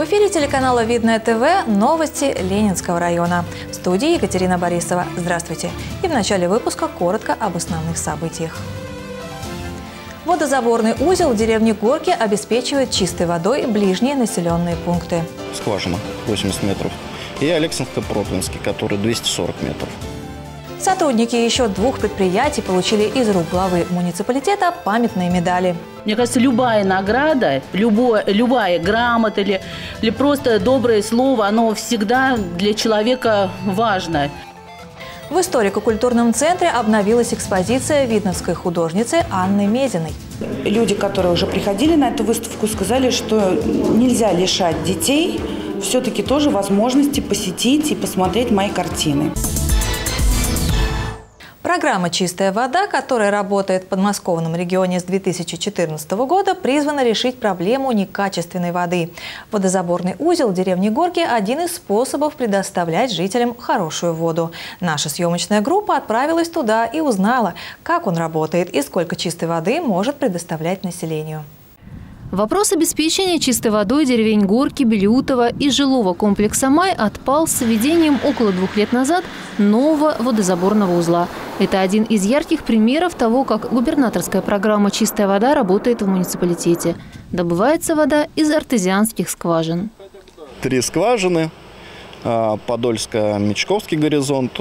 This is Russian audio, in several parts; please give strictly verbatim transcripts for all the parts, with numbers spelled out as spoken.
В эфире телеканала «Видное ТВ» новости Ленинского района. В студии Екатерина Борисова. Здравствуйте. И в начале выпуска коротко об основных событиях. Водозаборный узел в деревне Горки обеспечивает чистой водой ближние населенные пункты. Скважина восемьдесят метров. И Александро-Протвинский, который двести сорок метров. Сотрудники еще двух предприятий получили из рук главы муниципалитета памятные медали. Мне кажется, любая награда, любое, любая грамота или, или просто доброе слово, оно всегда для человека важно. В историко-культурном центре обновилась экспозиция видновской художницы Анны Мезиной. Люди, которые уже приходили на эту выставку, сказали, что нельзя лишать детей все-таки тоже возможности посетить и посмотреть мои картины. Программа «Чистая вода», которая работает в подмосковном регионе с две тысячи четырнадцатого года, призвана решить проблему некачественной воды. Водозаборный узел в деревне Горки – один из способов предоставлять жителям хорошую воду. Наша съемочная группа отправилась туда и узнала, как он работает и сколько чистой воды может предоставлять населению. Вопрос обеспечения чистой водой деревень Горки, Белютова и жилого комплекса «Май» отпал с введением около двух лет назад нового водозаборного узла. Это один из ярких примеров того, как губернаторская программа «Чистая вода» работает в муниципалитете. Добывается вода из артезианских скважин. Три скважины. Подольско-Мечковский горизонт,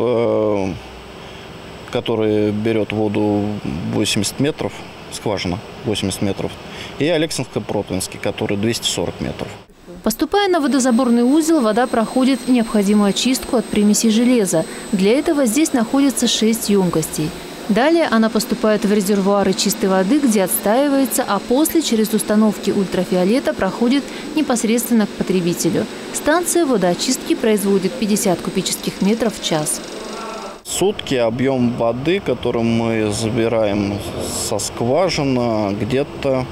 который берет воду восемьдесят метров. Скважина восемьдесят метров. И Александро-Протвинский, который двести сорок метров. Поступая на водозаборный узел, вода проходит необходимую очистку от примесей железа. Для этого здесь находится шесть емкостей. Далее она поступает в резервуары чистой воды, где отстаивается, а после через установки ультрафиолета проходит непосредственно к потребителю. Станция водоочистки производит пятьдесят кубических метров в час. Сутки объем воды, который мы забираем со скважины, где-то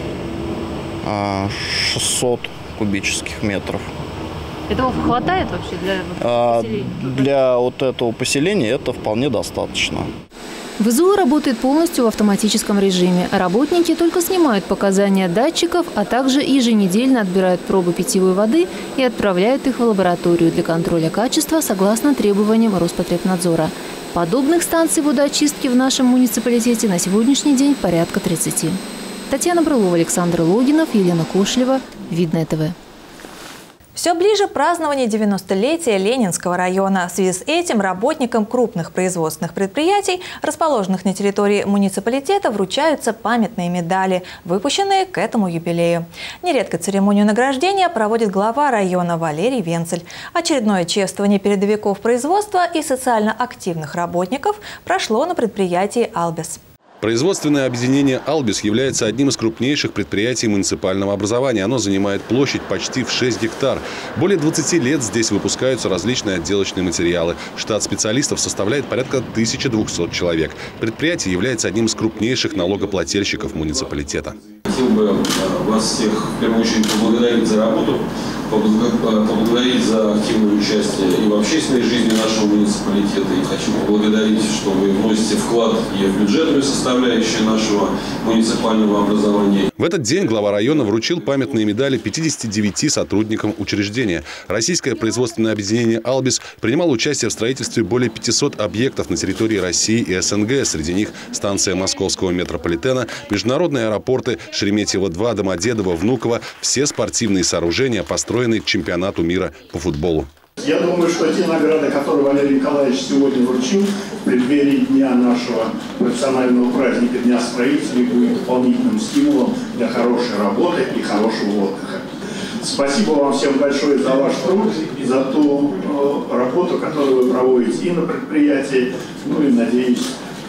шестьсот кубических метров. Этого хватает вообще для а, Для вот этого поселения это вполне достаточно. ВЗУ работает полностью в автоматическом режиме. Работники только снимают показания датчиков, а также еженедельно отбирают пробы питьевой воды и отправляют их в лабораторию для контроля качества согласно требованиям Роспотребнадзора. Подобных станций водоочистки в нашем муниципалитете на сегодняшний день порядка тридцати. Татьяна Брылова, Александр Логинов, Елена Кошлева. Видное ТВ. Все ближе празднование девяностолетия Ленинского района. В связи с этим работникам крупных производственных предприятий, расположенных на территории муниципалитета, вручаются памятные медали, выпущенные к этому юбилею. Нередко церемонию награждения проводит глава района Валерий Венцель. Очередное чествование передовиков производства и социально активных работников прошло на предприятии «Албис». Производственное объединение «Албис» является одним из крупнейших предприятий муниципального образования. Оно занимает площадь почти в шесть гектар. Более двадцати лет здесь выпускаются различные отделочные материалы. Штат специалистов составляет порядка тысячи двухсот человек. Предприятие является одним из крупнейших налогоплательщиков муниципалитета. Хотел бы вас всех в первую очередь поблагодарить за работу, поблагодарить за активное участие и в общественной жизни нашего муниципалитета. И хочу поблагодарить, что вы вносите вклад и в бюджетную составляющую нашего муниципального образования. В этот день глава района вручил памятные медали пятидесяти девяти сотрудникам учреждения. Российское производственное объединение «Албис» принимало участие в строительстве более пятисот объектов на территории России и СНГ. Среди них станция московского метрополитена, международные аэропорты Шереметьево-два, Домодедово, Внуково. Все спортивные сооружения построены к чемпионату мира по футболу. Я думаю, что те награды, которые Валерий Николаевич сегодня вручил в преддверии дня нашего профессионального праздника, Дня строителей, будет дополнительным стимулом для хорошей работы и хорошего отдыха. Спасибо вам всем большое за ваш труд и за ту э, работу, которую вы проводите и на предприятии, ну и, надеюсь,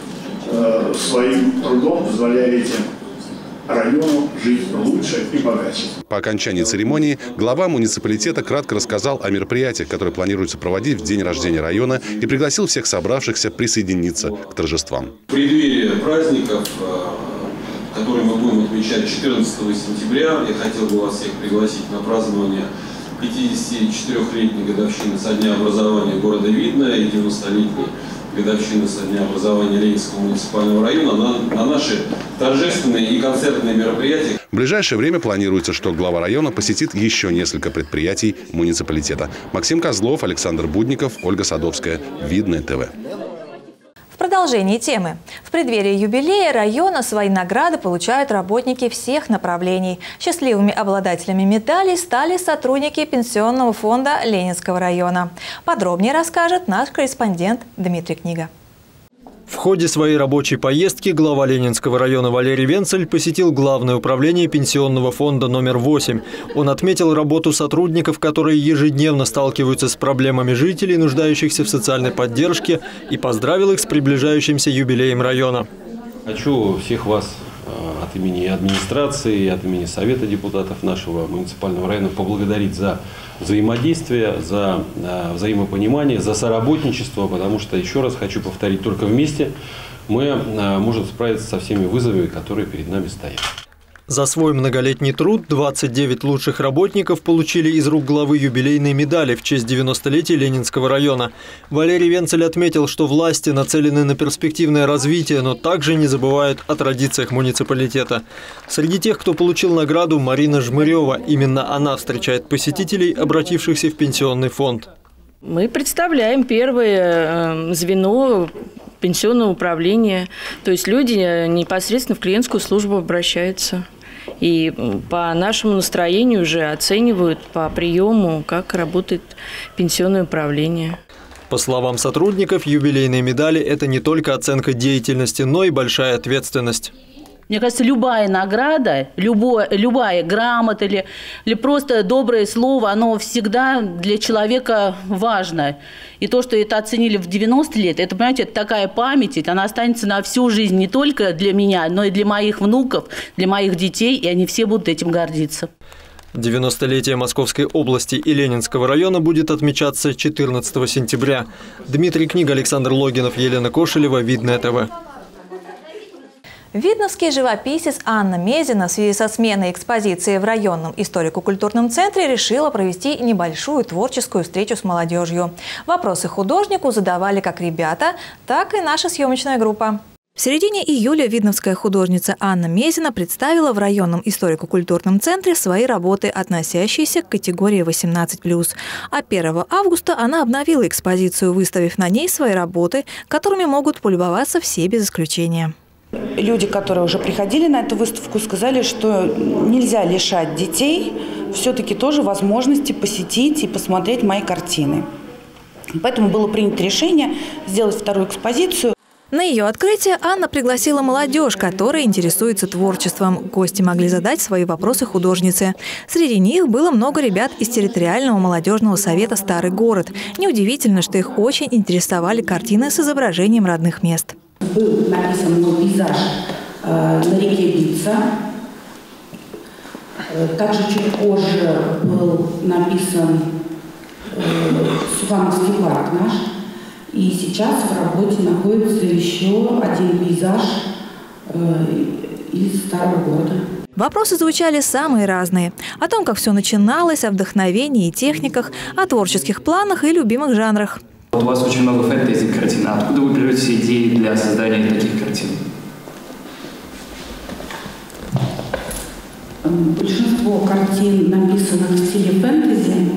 э, своим трудом позволяете району жить лучше и богаче. По окончании церемонии глава муниципалитета кратко рассказал о мероприятиях, которые планируется проводить в день рождения района, и пригласил всех собравшихся присоединиться к торжествам. В преддверии праздников, которые мы будем отмечать четырнадцатого сентября, я хотел бы вас всех пригласить на празднование пятидесятичетырёхлетней годовщины со дня образования города Видное и девяностолетней годовщины со дня образования Ленинского муниципального района на, на наши торжественные и концертные мероприятия. В ближайшее время планируется, что глава района посетит еще несколько предприятий муниципалитета. Максим Козлов, Александр Будников, Ольга Садовская. Видное ТВ. В продолжении темы. В преддверии юбилея района свои награды получают работники всех направлений. Счастливыми обладателями медалей стали сотрудники Пенсионного фонда Ленинского района. Подробнее расскажет наш корреспондент Дмитрий Книга. В ходе своей рабочей поездки глава Ленинского района Валерий Венцель посетил Главное управление Пенсионного фонда номер восемь. Он отметил работу сотрудников, которые ежедневно сталкиваются с проблемами жителей, нуждающихся в социальной поддержке, и поздравил их с приближающимся юбилеем района. Хочу всех вас от имени администрации и от имени Совета депутатов нашего муниципального района поблагодарить за взаимодействие, за взаимопонимание, за соработничество, потому что, еще раз хочу повторить, только вместе мы можем справиться со всеми вызовами, которые перед нами стоят. За свой многолетний труд двадцать девять лучших работников получили из рук главы юбилейные медали в честь девяностолетия Ленинского района. Валерий Венцель отметил, что власти нацелены на перспективное развитие, но также не забывают о традициях муниципалитета. Среди тех, кто получил награду, Марина Жмырева. Именно она встречает посетителей, обратившихся в пенсионный фонд. Мы представляем первое звено пенсионного управления, то есть люди непосредственно в клиентскую службу обращаются. И по нашему настроению уже оценивают по приему, как работает пенсионное управление. По словам сотрудников, юбилейные медали – это не только оценка деятельности, но и большая ответственность. Мне кажется, любая награда, любое, любая грамота или, или просто доброе слово, оно всегда для человека важно. И то, что это оценили в девяносто лет, это, понимаете, это такая память, она останется на всю жизнь не только для меня, но и для моих внуков, для моих детей, и они все будут этим гордиться. девяностолетие Московской области и Ленинского района будет отмечаться четырнадцатого сентября. Дмитрий Книга, Александр Логинов, Елена Кошелева, Видное ТВ. Видновский живописец Анна Мезина в связи со сменой экспозиции в районном историко-культурном центре решила провести небольшую творческую встречу с молодежью. Вопросы художнику задавали как ребята, так и наша съемочная группа. В середине июля видновская художница Анна Мезина представила в районном историко-культурном центре свои работы, относящиеся к категории восемнадцать плюс. А первого августа она обновила экспозицию, выставив на ней свои работы, которыми могут полюбоваться все без исключения. Люди, которые уже приходили на эту выставку, сказали, что нельзя лишать детей все-таки тоже возможности посетить и посмотреть мои картины. Поэтому было принято решение сделать вторую экспозицию. На ее открытие Анна пригласила молодежь, которая интересуется творчеством. Гости могли задать свои вопросы художнице. Среди них было много ребят из территориального молодежного совета «Старый город». Неудивительно, что их очень интересовали картины с изображением родных мест. Был написан мой пейзаж э, на реке Вица. Также чуть позже был написан э, Сухановский парк наш. И сейчас в работе находится еще один пейзаж э, из Старого города. Вопросы звучали самые разные. О том, как все начиналось, о вдохновении и техниках, о творческих планах и любимых жанрах. У вас очень много фэнтези картин. Откуда вы берете идеи для создания таких картин? Большинство картин, написанных в стиле фэнтези,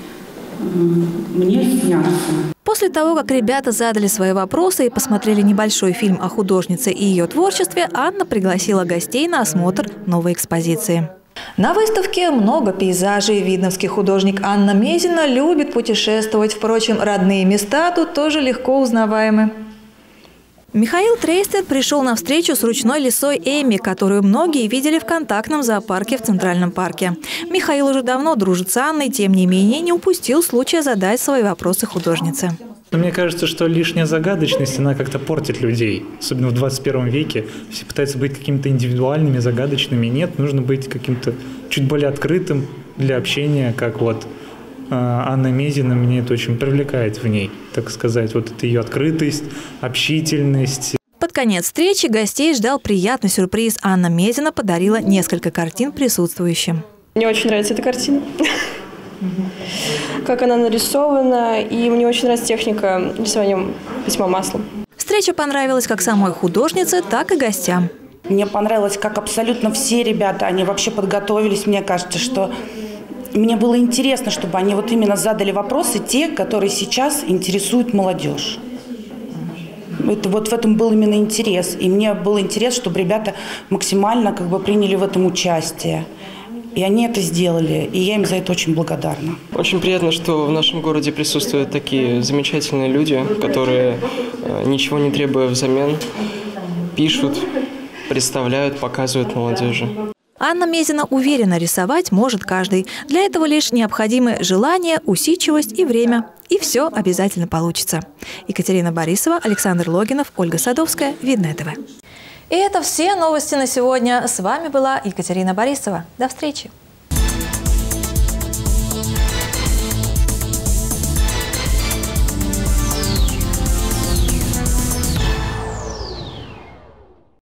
мне снятся. После того, как ребята задали свои вопросы и посмотрели небольшой фильм о художнице и ее творчестве, Анна пригласила гостей на осмотр новой экспозиции. На выставке много пейзажей. Видновский художник Анна Мезина любит путешествовать. Впрочем, родные места тут тоже легко узнаваемы. Михаил Трейстер пришел на встречу с ручной лисой Эми, которую многие видели в контактном зоопарке в Центральном парке. Михаил уже давно дружит с Анной, тем не менее не упустил случая задать свои вопросы художнице. Мне кажется, что лишняя загадочность, она как-то портит людей. Особенно в двадцать первом веке. Все пытаются быть какими-то индивидуальными, загадочными. Нет, нужно быть каким-то чуть более открытым для общения, как вот Анна Мезина. Меня это очень привлекает в ней, так сказать. Вот это ее открытость, общительность. Под конец встречи гостей ждал приятный сюрприз. Анна Мезина подарила несколько картин присутствующим. Мне очень нравится эта картина. как она нарисована, и мне очень нравится техника рисования письма маслом. Встреча понравилась как самой художнице, так и гостям. Мне понравилось, как абсолютно все ребята, они вообще подготовились. Мне кажется, что мне было интересно, чтобы они вот именно задали вопросы, те, которые сейчас интересуют молодежь. Это, вот в этом был именно интерес. И мне был интерес, чтобы ребята максимально как бы приняли в этом участие. И они это сделали, и я им за это очень благодарна. Очень приятно, что в нашем городе присутствуют такие замечательные люди, которые, ничего не требуя взамен, пишут, представляют, показывают молодежи. Анна Мезина уверена, рисовать может каждый. Для этого лишь необходимы желание, усидчивость и время. И все обязательно получится. Екатерина Борисова, Александр Логинов, Ольга Садовская, Видное ТВ. И это все новости на сегодня. С вами была Екатерина Борисова. До встречи.